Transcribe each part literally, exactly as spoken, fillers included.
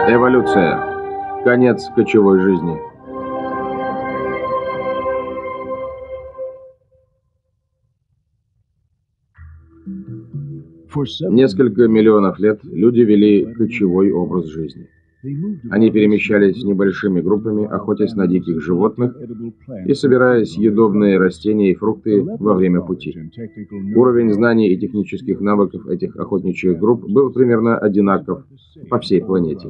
Эволюция. Конец кочевой жизни. Несколько миллионов лет люди вели кочевой образ жизни. Они перемещались небольшими группами, охотясь на диких животных и собирая съедобные растения и фрукты во время пути. Уровень знаний и технических навыков этих охотничьих групп был примерно одинаков по всей планете.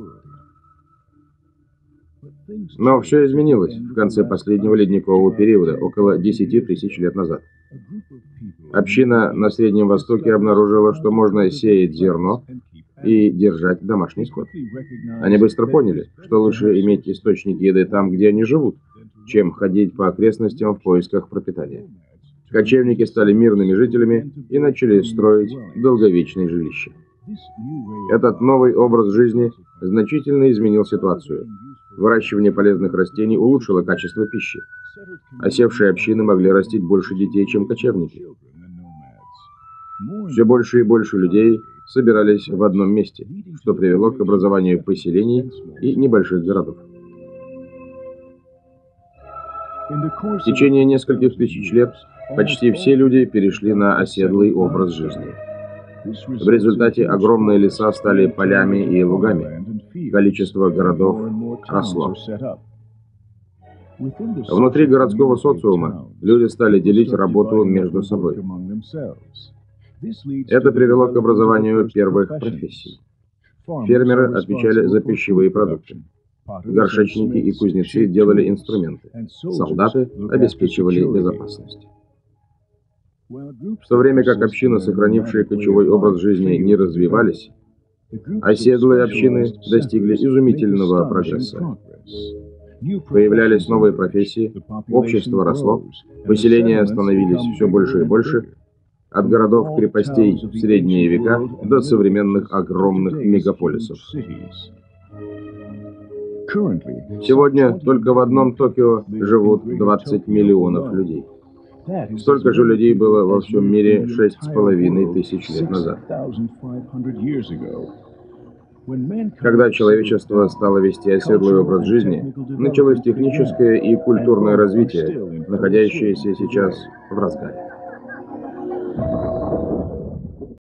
Но все изменилось в конце последнего ледникового периода, около десяти тысяч лет назад. Община на Среднем Востоке обнаружила, что можно сеять зерно и держать домашний скот. Они быстро поняли, что лучше иметь источник еды там, где они живут, чем ходить по окрестностям в поисках пропитания. Кочевники стали мирными жителями и начали строить долговечные жилища. Этот новый образ жизни значительно изменил ситуацию. Выращивание полезных растений улучшило качество пищи. Осевшие общины могли растить больше детей, чем кочевники. Все больше и больше людей собирались в одном месте, что привело к образованию поселений и небольших городов. В течение нескольких тысяч лет почти все люди перешли на оседлый образ жизни. В результате огромные леса стали полями и лугами. Количество городов росло. Внутри городского социума люди стали делить работу между собой. Это привело к образованию первых профессий. Фермеры отвечали за пищевые продукты. Горшечники и кузнецы делали инструменты. Солдаты обеспечивали безопасность. В то время как общины, сохранившие кочевой образ жизни, не развивались, оседлые общины достигли изумительного прогресса. Появлялись новые профессии, общество росло, поселения становились все больше и больше, от городов-крепостей в средние века до современных огромных мегаполисов. Сегодня только в одном Токио живут двадцать миллионов людей. Столько же людей было во всем мире шесть с половиной тысяч лет назад. Когда человечество стало вести оседлый образ жизни, началось техническое и культурное развитие, находящееся сейчас в разгаре.